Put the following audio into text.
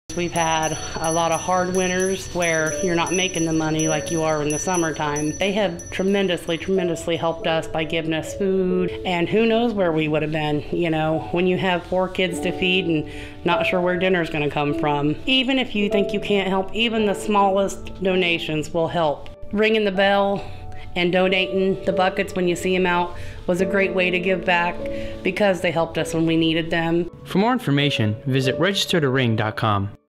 We've had a lot of hard winters where you're not making the money like you are in the summertime. They have tremendously helped us by giving us food, and who knows where we would have been, you know, when you have 4 kids to feed and not sure where dinner's going to come from. Even if you think you can't help, even the smallest donations will help. Ringing the bell and donating the buckets when you see them out was a great way to give back because they helped us when we needed them. For more information, visit registertoring.com.